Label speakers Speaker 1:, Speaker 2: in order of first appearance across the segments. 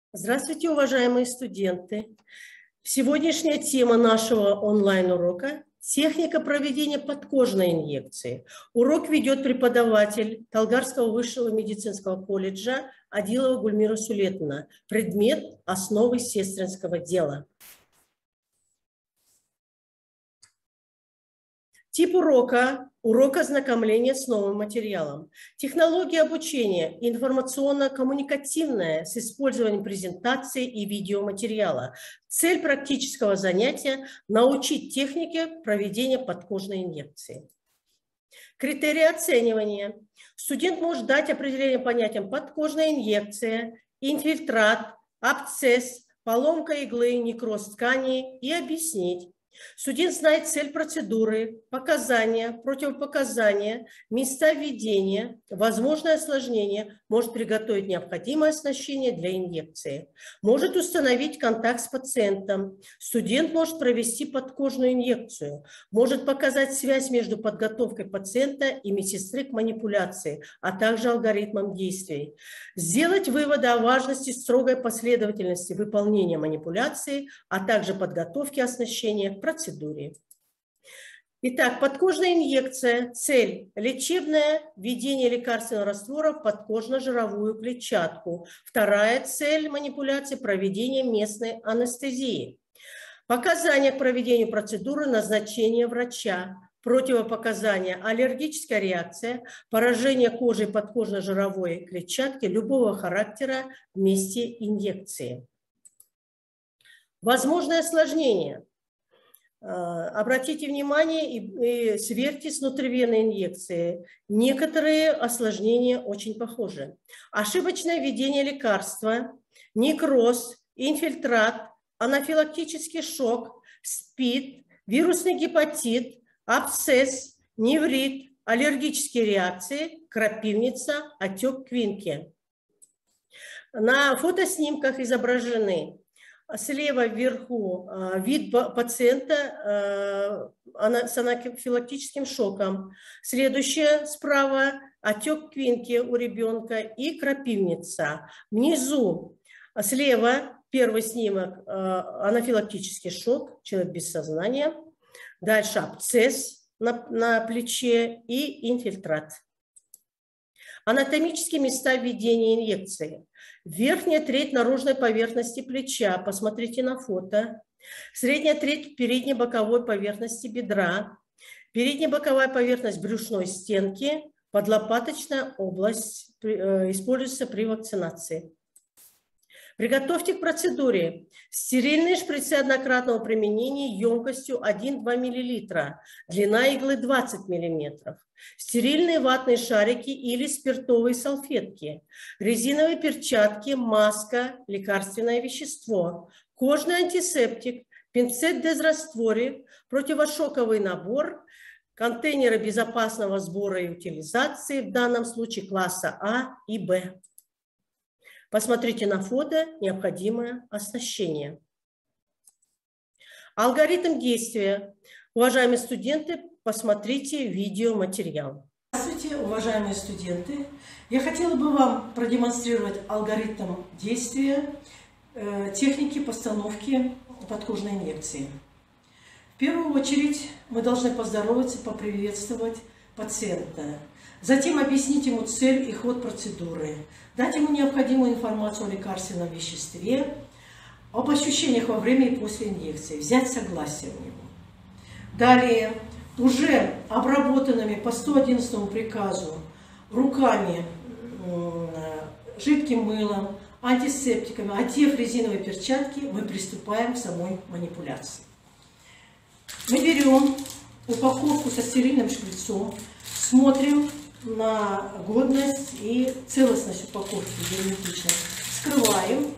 Speaker 1: Здравствуйте, уважаемые студенты! Сегодняшняя тема нашего онлайн-урока – техника проведения подкожной инъекции. Урок ведет преподаватель Талгарского высшего медицинского колледжа Адилова Гульмира Сулетовна. Предмет – основы сестринского дела. Тип урока – урок ознакомления с новым материалом. Технология обучения – информационно-коммуникативная с использованием презентации и видеоматериала. Цель практического занятия – научить технике проведения подкожной инъекции. Критерии оценивания. Студент может дать определение понятиям подкожная инъекция, инфильтрат, абсцесс, поломка иглы, некроз тканей и объяснить. Студент знает цель процедуры, показания, противопоказания, места введения, возможное осложнение, может приготовить необходимое оснащение для инъекции, может установить контакт с пациентом. Студент может провести подкожную инъекцию, может показать связь между подготовкой пациента и медсестры к манипуляции, а также алгоритмом действий, сделать выводы о важности строгой последовательности выполнения манипуляции, а также подготовки оснащения к процедуре. Итак, подкожная инъекция. Цель – лечебное введение лекарственного раствора в подкожно-жировую клетчатку. Вторая цель манипуляции – проведение местной анестезии. Показания к проведению процедуры, назначение врача. Противопоказания – аллергическая реакция, поражение кожи подкожно-жировой клетчатки любого характера в месте инъекции. Возможное осложнение. Обратите внимание и сверьте с внутривенной инъекцией. Некоторые осложнения очень похожи. Ошибочное введение лекарства, некроз, инфильтрат, анафилактический шок, СПИД, вирусный гепатит, абсцесс, неврит, аллергические реакции, крапивница, отек квинки. На фотоснимках изображены слева вверху вид пациента с анафилактическим шоком. Следующее справа отек квинки у ребенка и крапивница. Внизу слева первый снимок анафилактический шок, человек без сознания. Дальше абсцесс на плече и инфильтрат. Анатомические места введения инъекции. Верхняя треть наружной поверхности плеча, посмотрите на фото. Средняя треть передней боковой поверхности бедра. Передняя боковая поверхность брюшной стенки. Подлопаточная область используется при вакцинации. Приготовьте к процедуре. Стерильные шприцы однократного применения емкостью 1-2 мл, длина иглы 20 мм. Стерильные ватные шарики или спиртовые салфетки, резиновые перчатки, маска, лекарственное вещество, кожный антисептик, пинцет дезрастворик, противошоковый набор, контейнеры безопасного сбора и утилизации, в данном случае класса А и Б. Посмотрите на фото необходимое оснащение. Алгоритм действия. Уважаемые студенты, посмотрите видеоматериал. Здравствуйте, уважаемые студенты. Я хотела бы вам продемонстрировать алгоритм действия техники постановки подкожной инъекции. В первую очередь мы должны поздороваться, поприветствовать пациента. Затем объяснить ему цель и ход процедуры, дать ему необходимую информацию о лекарственном веществе, об ощущениях во время и после инъекции, взять согласие у него. Далее, уже обработанными по 111 приказу руками, жидким мылом, антисептиками, одев резиновые перчатки, мы приступаем к самой манипуляции. Мы берем упаковку со стерильным шприцом, смотрим на годность и целостность упаковки герметично. Скрываем.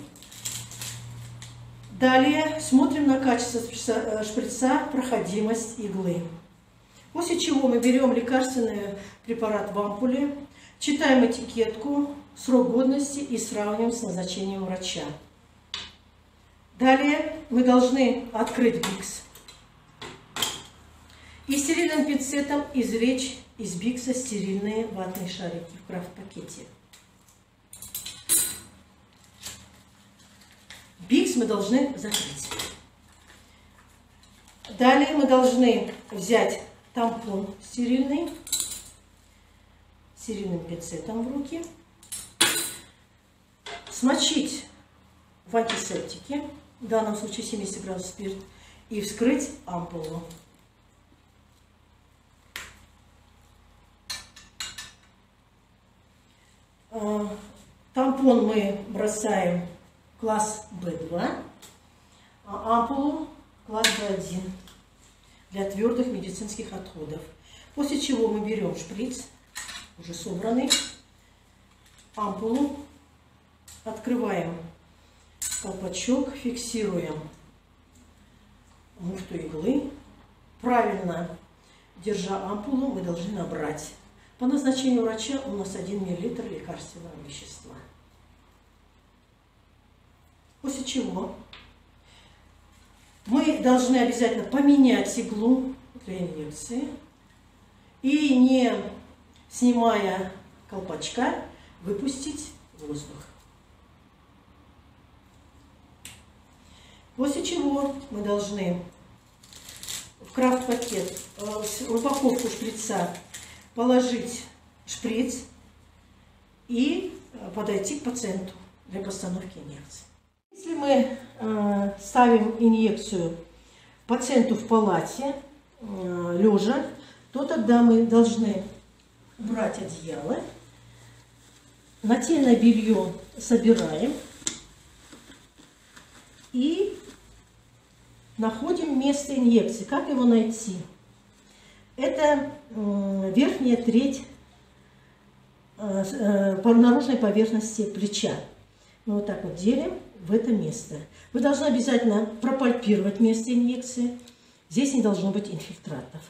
Speaker 1: Далее смотрим на качество шприца, проходимость иглы. После чего мы берем лекарственный препарат в ампуле, читаем этикетку, срок годности и сравниваем с назначением врача. Далее мы должны открыть бикс и стерильным пинцетом извлечь из бикса стерильные ватные шарики в крафт-пакете. мы должны закрыть. Далее мы должны взять тампон стерильным пинцетом в руки, смочить в антисептике, в данном случае 70 градусов спирт, и вскрыть ампулу. Тампон мы бросаем класс B2, а ампулу класс B1 для твердых медицинских отходов. После чего мы берем шприц, уже собранный, ампулу, открываем колпачок, фиксируем муфту иглы. Правильно держа ампулу, мы должны набрать. По назначению врача у нас 1 мл лекарственного вещества. После чего мы должны обязательно поменять иглу для инъекции и, не снимая колпачка, выпустить воздух. После чего мы должны в крафт-пакет, в упаковку шприца положить шприц и подойти к пациенту для постановки инъекции. Если мы ставим инъекцию пациенту в палате, лежа, то тогда мы должны убрать одеяло, нательное белье собираем и находим место инъекции. Как его найти? Это верхняя треть наружной поверхности плеча. Мы вот так вот делим в это место. Вы должны обязательно пропальпировать место инъекции. Здесь не должно быть инфильтратов.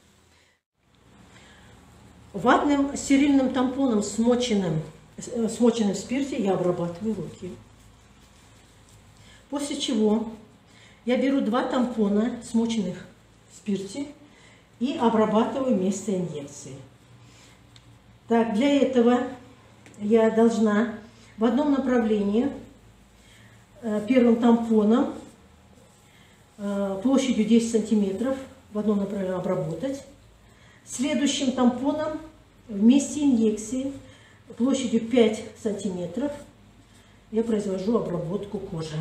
Speaker 1: Ватным стерильным тампоном, смоченным в спирте, я обрабатываю руки. После чего я беру 2 тампона, смоченных в спирте, и обрабатываю место инъекции. Так, для этого я должна в одном направлении первым тампоном площадью 10 сантиметров в одном направлении обработать. Следующим тампоном в месте инъекции площадью 5 сантиметров я произвожу обработку кожи.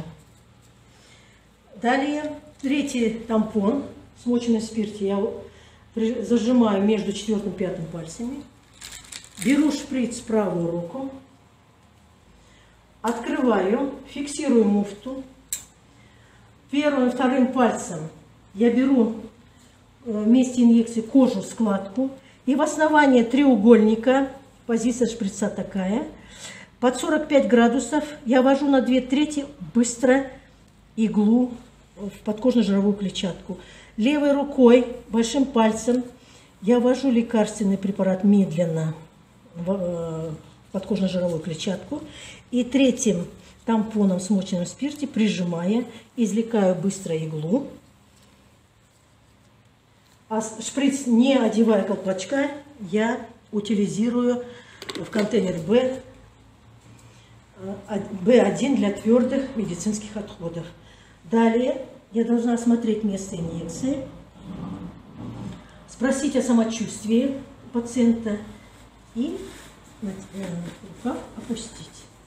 Speaker 1: Далее третий тампон, смоченный в спирте, я зажимаю между 4 и 5 пальцами. Беру шприц в правую руку, открываю, фиксирую муфту. Первым и вторым пальцем я беру в месте инъекции кожу, складку. И в основании треугольника, позиция шприца такая, под 45 градусов я ввожу на 2/3 быстро иглу в подкожно-жировую клетчатку. Левой рукой, большим пальцем, я ввожу лекарственный препарат медленно в подкожно-жировую клетчатку. И третьим тампоном, смоченным в спирте, прижимая, извлекаю быстро иглу. А шприц, не одевая колпачка, я утилизирую в контейнер B1 для твердых медицинских отходов. Далее я должна осмотреть место инъекции, спросить о самочувствии пациента и рукав опустить.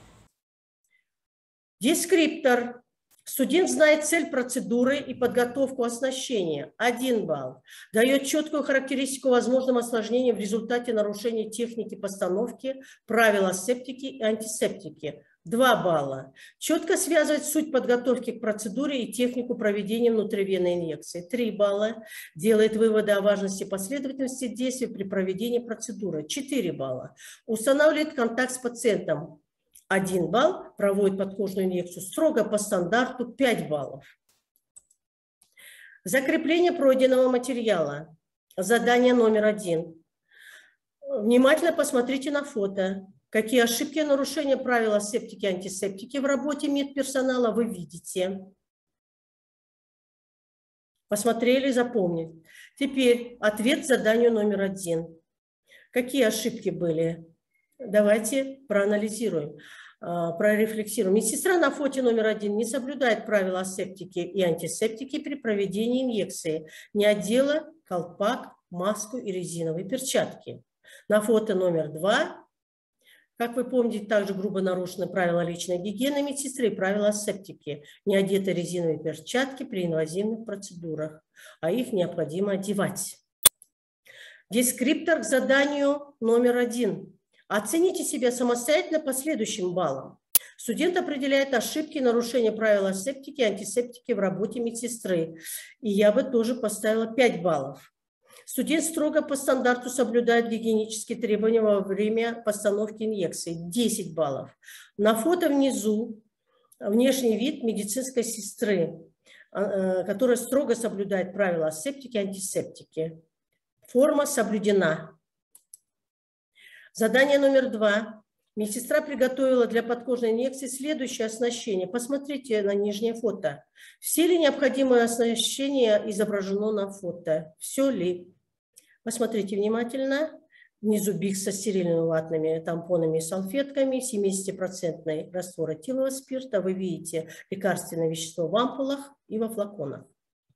Speaker 1: Дескриптор. Студент знает цель процедуры и подготовку оснащения. 1 балл. Дает четкую характеристику возможным осложнениям в результате нарушения техники постановки, правил асептики и антисептики. 2 балла. Четко связывает суть подготовки к процедуре и технику проведения внутривенной инъекции. 3 балла. Делает выводы о важности последовательности действий при проведении процедуры. 4 балла. Устанавливает контакт с пациентом. 1 балл, проводит подкожную инъекцию строго по стандарту, 5 баллов. Закрепление пройденного материала. Задание номер 1. Внимательно посмотрите на фото. Какие ошибки и нарушения правил асептики и антисептики в работе медперсонала вы видите. Посмотрели, запомнили. Теперь ответ к заданию номер 1. Какие ошибки были? Давайте проанализируем. прорефлексируем. Медсестра на фото номер 1 не соблюдает правила асептики и антисептики при проведении инъекции, не одела колпак, маску и резиновые перчатки. На фото номер 2, как вы помните, также грубо нарушены правила личной гигиены медсестры и правила асептики, не одеты резиновые перчатки при инвазивных процедурах, а их необходимо одевать. Дескриптор к заданию номер 1. Оцените себя самостоятельно по следующим баллам. Студент определяет ошибки и нарушения правил асептики и антисептики в работе медсестры. И я бы тоже поставила 5 баллов. Студент строго по стандарту соблюдает гигиенические требования во время постановки инъекции. 10 баллов. На фото внизу внешний вид медицинской сестры, которая строго соблюдает правила асептики и антисептики. Форма соблюдена. Задание номер 2. Медсестра приготовила для подкожной инъекции следующее оснащение. Посмотрите на нижнее фото. Все ли необходимое оснащение изображено на фото? Все ли? Посмотрите внимательно. Внизу бик со стерильными ватными тампонами и салфетками, 70% раствор этилового спирта. Вы видите лекарственное вещество в ампулах и во флаконах.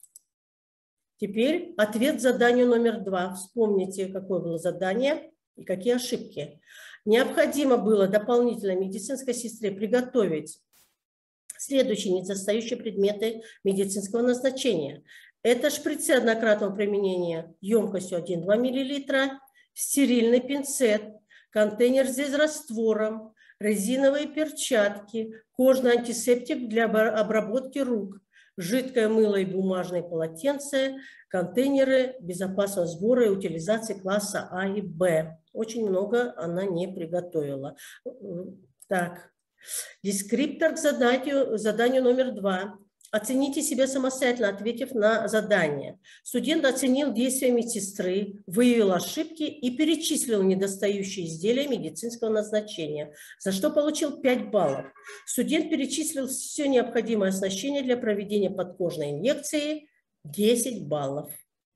Speaker 1: Теперь ответ к заданию номер 2. Вспомните, какое было задание и какие ошибки. Необходимо было дополнительно медицинской сестре приготовить следующие недостающие предметы медицинского назначения. Это шприцы однократного применения емкостью 1-2 мл, стерильный пинцет, контейнер с дезраствором, резиновые перчатки, кожный антисептик для обработки рук, жидкое мыло и бумажные полотенца, контейнеры безопасного сбора и утилизации класса А и Б. Очень много она не приготовила. Так, дескриптор к заданию номер 2. Оцените себя самостоятельно, ответив на задание. Студент оценил действия медсестры, выявил ошибки и перечислил недостающие изделия медицинского назначения, за что получил 5 баллов. Студент перечислил все необходимое оснащение для проведения подкожной инъекции, 10 баллов.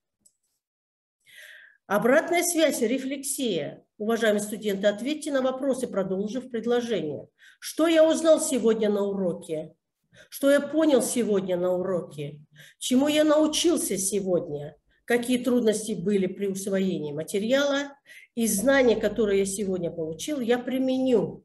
Speaker 1: Обратная связь, рефлексия. Уважаемые студенты, ответьте на вопросы, продолжив предложение. Что я узнал сегодня на уроке? Что я понял сегодня на уроке? Чему я научился сегодня? Какие трудности были при усвоении материала? И знания, которые я сегодня получил, я применю.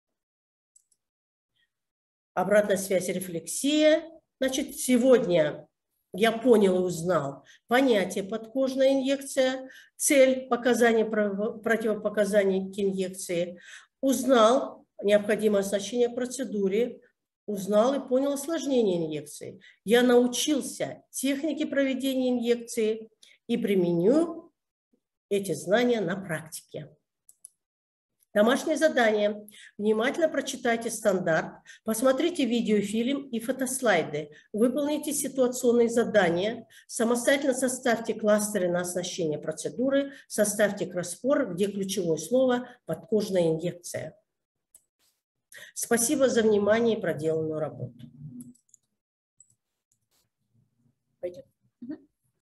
Speaker 1: Обратная связь, рефлексия. Значит, сегодня я понял и узнал понятие подкожная инъекция, цель показания, противопоказаний к инъекции. Узнал необходимое оснащение процедуре. Узнал и понял осложнение инъекции. Я научился технике проведения инъекции и применю эти знания на практике. Домашнее задание. Внимательно прочитайте стандарт, посмотрите видеофильм и фотослайды, выполните ситуационные задания, самостоятельно составьте кластеры на оснащение процедуры, составьте кроссворд, где ключевое слово «подкожная инъекция». Спасибо за внимание и проделанную работу.